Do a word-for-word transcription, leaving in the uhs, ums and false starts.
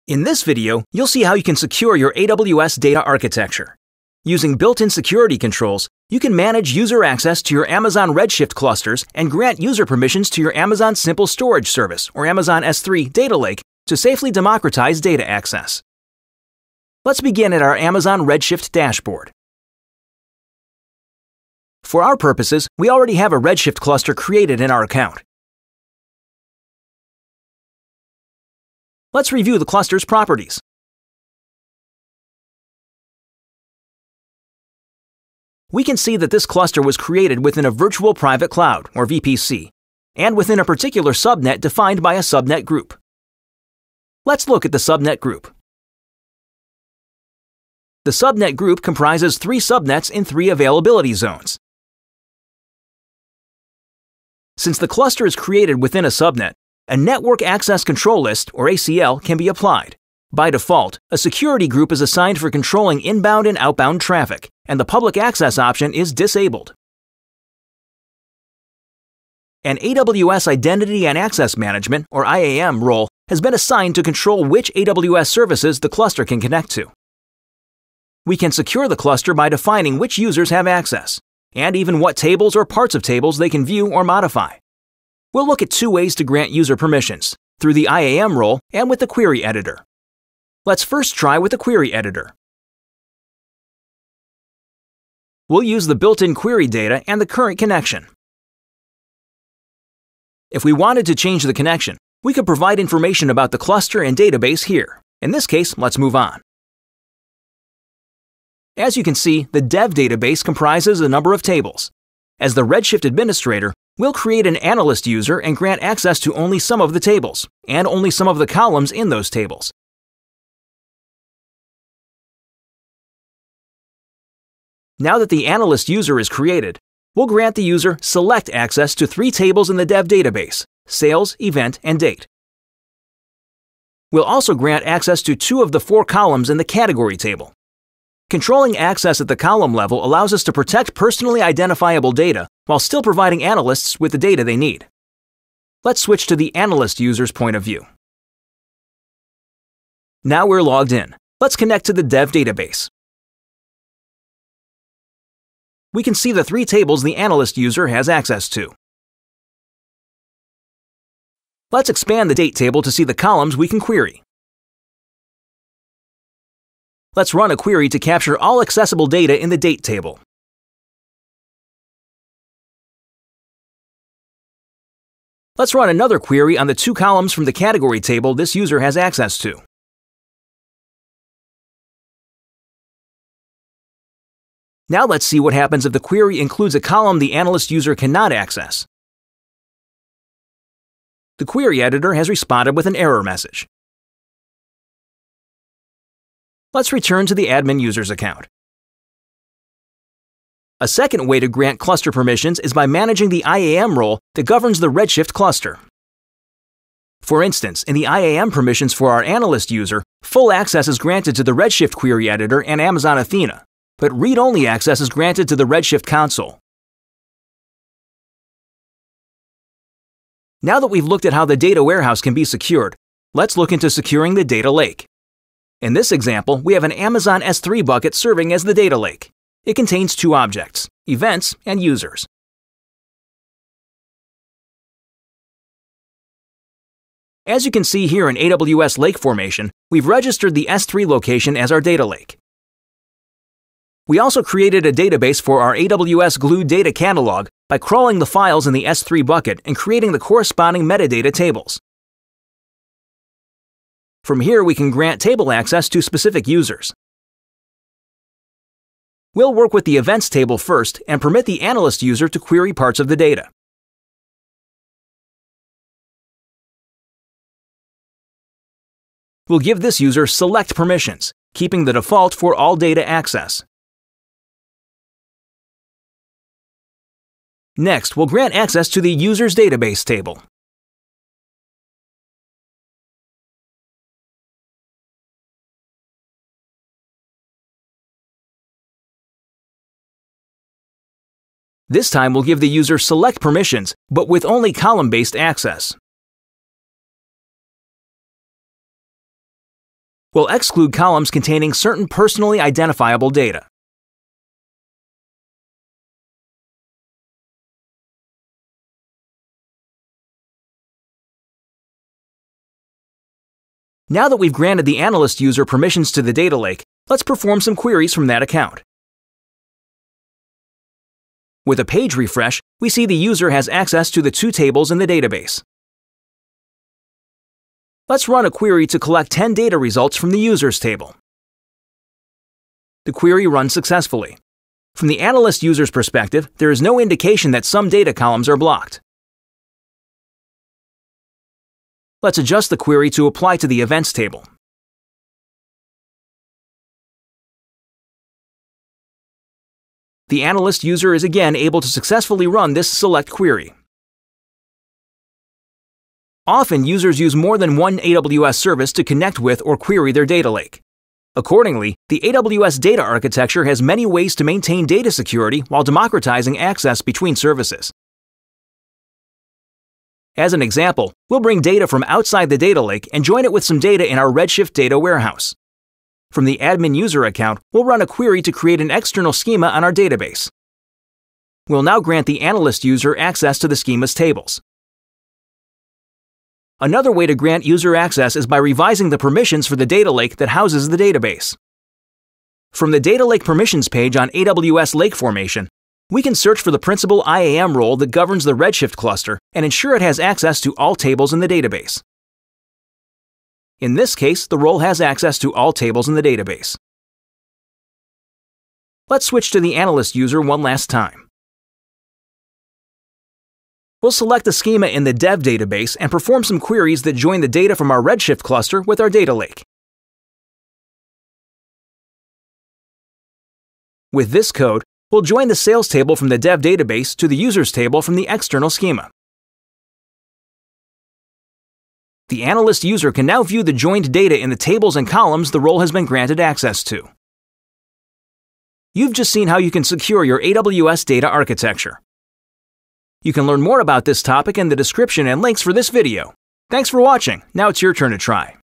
In this video, you'll see how you can secure your A W S Data Architecture. Using built-in security controls, you can manage user access to your Amazon Redshift clusters and grant user permissions to your Amazon Simple Storage Service or Amazon S three Data Lake to safely democratize data access. Let's begin at our Amazon Redshift dashboard. For our purposes, we already have a Redshift cluster created in our account. Let's review the cluster's properties. We can see that this cluster was created within a virtual private cloud, or V P C, and within a particular subnet defined by a subnet group. Let's look at the subnet group. The subnet group comprises three subnets in three availability zones. Since the cluster is created within a subnet, a Network Access Control List, or A C L, can be applied. By default, a security group is assigned for controlling inbound and outbound traffic, and the public access option is disabled. An A W S Identity and Access Management, or I A M, role has been assigned to control which A W S services the cluster can connect to. We can secure the cluster by defining which users have access, and even what tables or parts of tables they can view or modify. We'll look at two ways to grant user permissions, through the I A M role and with the query editor. Let's first try with the query editor. We'll use the built-in query data and the current connection. If we wanted to change the connection, we could provide information about the cluster and database here. In this case, let's move on. As you can see, the dev database comprises a number of tables. As the Redshift administrator, we'll create an analyst user and grant access to only some of the tables, and only some of the columns in those tables. Now that the analyst user is created, we'll grant the user select access to three tables in the dev database: sales, event, and date. We'll also grant access to two of the four columns in the category table. Controlling access at the column level allows us to protect personally identifiable data while still providing analysts with the data they need. Let's switch to the analyst user's point of view. Now we're logged in. Let's connect to the dev database. We can see the three tables the analyst user has access to. Let's expand the date table to see the columns we can query. Let's run a query to capture all accessible data in the date table. Let's run another query on the two columns from the category table this user has access to. Now let's see what happens if the query includes a column the analyst user cannot access. The query editor has responded with an error message. Let's return to the admin user's account. A second way to grant cluster permissions is by managing the I A M role that governs the Redshift cluster. For instance, in the I A M permissions for our analyst user, full access is granted to the Redshift query editor and Amazon Athena, but read-only access is granted to the Redshift console. Now that we've looked at how the data warehouse can be secured, let's look into securing the data lake. In this example, we have an Amazon S three bucket serving as the data lake. It contains two objects: events and users. As you can see here in A W S Lake Formation, we've registered the S three location as our data lake. We also created a database for our A W S Glue data catalog by crawling the files in the S three bucket and creating the corresponding metadata tables. From here, we can grant table access to specific users. We'll work with the events table first and permit the analyst user to query parts of the data. We'll give this user select permissions, keeping the default for all data access. Next, we'll grant access to the user's database table. This time we'll give the user select permissions, but with only column-based access. We'll exclude columns containing certain personally identifiable data. Now that we've granted the analyst user permissions to the data lake, let's perform some queries from that account. With a page refresh, we see the user has access to the two tables in the database. Let's run a query to collect ten data results from the users table. The query runs successfully. From the analyst user's perspective, there is no indication that some data columns are blocked. Let's adjust the query to apply to the events table. The analyst user is again able to successfully run this select query. Often, users use more than one A W S service to connect with or query their data lake. Accordingly, the A W S Data Architecture has many ways to maintain data security while democratizing access between services. As an example, we'll bring data from outside the data lake and join it with some data in our Redshift data warehouse. From the admin user account, we'll run a query to create an external schema on our database. We'll now grant the analyst user access to the schema's tables. Another way to grant user access is by revising the permissions for the data lake that houses the database. From the Data Lake Permissions page on A W S Lake Formation, we can search for the principal I A M role that governs the Redshift cluster and ensure it has access to all tables in the database. In this case, the role has access to all tables in the database. Let's switch to the analyst user one last time. We'll select the schema in the dev database and perform some queries that join the data from our Redshift cluster with our data lake. With this code, we'll join the sales table from the dev database to the users table from the external schema. The analyst user can now view the joined data in the tables and columns the role has been granted access to. You've just seen how you can secure your A W S data architecture. You can learn more about this topic in the description and links for this video. Thanks for watching. Now it's your turn to try.